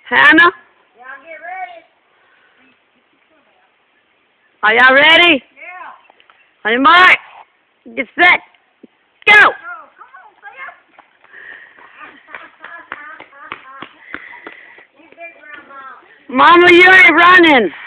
Hannah? Y'all get ready. Are y'all ready? Yeah. On your mark. Get set. Go! Oh, come on, stay up. You big grandma. Mama, you ain't running.